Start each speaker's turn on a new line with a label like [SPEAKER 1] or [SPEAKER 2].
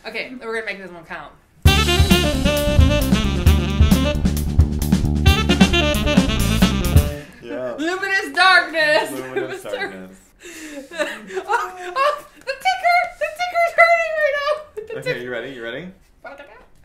[SPEAKER 1] Okay, we're gonna make this one count.
[SPEAKER 2] Yeah.
[SPEAKER 1] Luminous darkness.
[SPEAKER 2] Luminous darkness.
[SPEAKER 1] Oh, the ticker's hurting right now. The
[SPEAKER 2] Okay, you ready? You ready?
[SPEAKER 1] ticker.